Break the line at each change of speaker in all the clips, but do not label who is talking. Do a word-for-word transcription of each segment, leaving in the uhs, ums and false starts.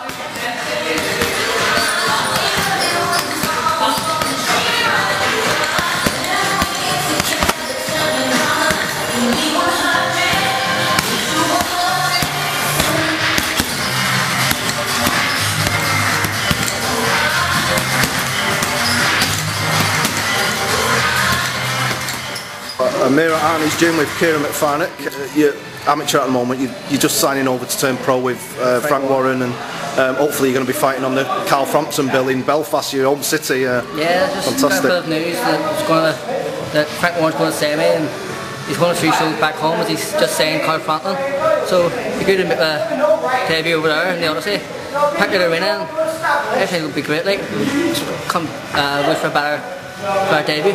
I'm here at Arnie's gym with Ciaran McVarnock. Uh, you're amateur at the moment, you, you're just signing over to turn pro with uh, Frank Warren, and um, hopefully you're going to be fighting on the Carl Frampton bill in Belfast, your home city. Uh,
yeah, just
fantastic.
got a bit of news that, it's going to, that Frank Warren's going to see me, and he's going to three shows back home as he's just saying Carl Frampton. So it'd be good to make a debut over there in the Odyssey. Pack the arena, and everything will be great. Like, come uh, wait for a better, better debut.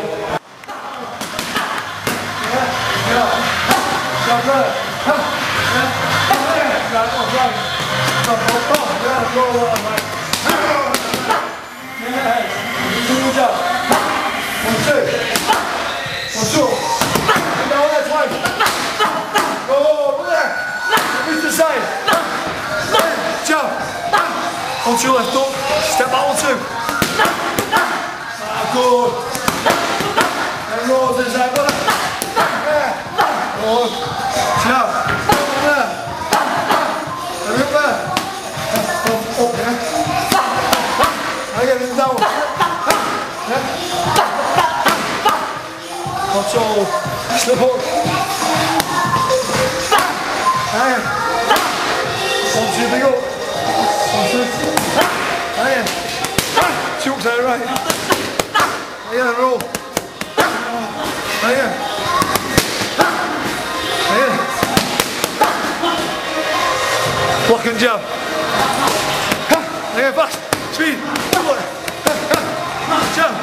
On to your left up, step back on two. Ah, good. And rolls inside, good. Yeah. Good. Jump. Up there. And up there. Up, up, yeah. And get it down. Yeah. Control. Slip up. Hang on. On to your big up. Hang on. Choke there, right. Hang on, roll. Hang on. Hang on. Block and jab. Hang on, fast. Speed. Jab.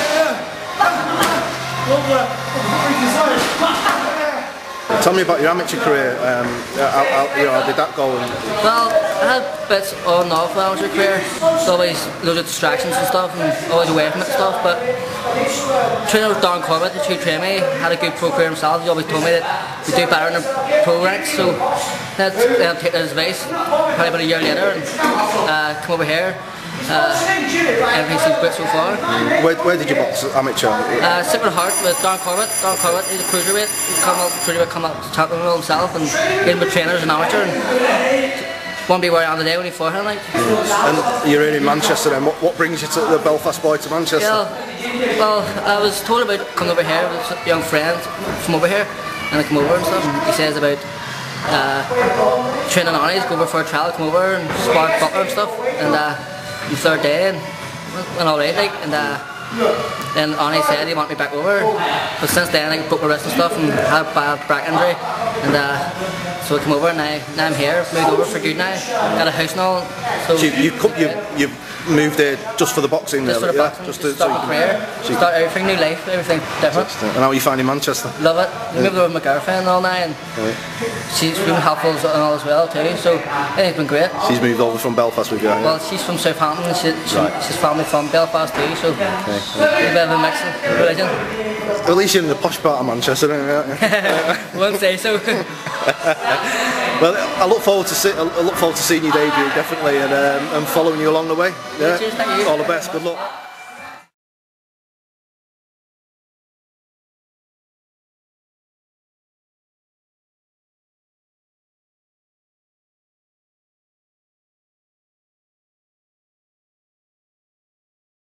Tell me about your amateur career. Um, how, how, you know, how did that go?
Well, I had bits on and off my amateur career. There's always loads of distractions and stuff, and always away from it and stuff. But training with Darren Corbett, the two trained me, had a good pro career himself. He always told me that we do better in the pro ranks. So then I'll take that as advice. Probably about a year later, and uh, come over here. Uh, everything seems great so far.
Mm. Where, where did you box amateur?
Uh, Sacred Heart with Darren Corbett. Darren Corbett, he's a cruiserweight. He's come up, cruiserweight, come up to champion himself, and he's with trainers and amateur. And won't be where I am today when he fought him, like.
Mm. And you're here in Manchester then. What, what brings you to the Belfast boy to Manchester?
Yeah, well, I was told about coming over here with a young friend from over here, and I come over and stuff. And he says about uh, training on it, go over for a trial, come over and spar Butler and stuff. And uh, the third day, and went alright, like, and uh, then Arnie said he wanted me back over, but since then I broke my wrist and stuff and had a bad back injury, and uh, so I came over and now, now I'm here, moved over for good now, got a house and all. So,
so you, you, you, you moved there just for the boxing?
Just
there,
for the
yeah?
boxing,
just
to
to
start my career,
so
start everything, new life, everything different.
And how are you finding Manchester?
Love it. We moved over with my girlfriend and all now, and
right.
she's been helpful and all as well too, so I think it's been great.
She's moved over from Belfast with you? Yeah?
Well, she's from Southampton, she, she,
right.
she's family from Belfast too, so okay. A bit of a mix of religion.
At least you're in the posh part of Manchester, aren't you?
Won't say so.
Well, I look forward to see, I look forward to seeing you debut definitely, and um, and following you along the way. Yeah.
Cheers, thank you.
All the best. Good luck.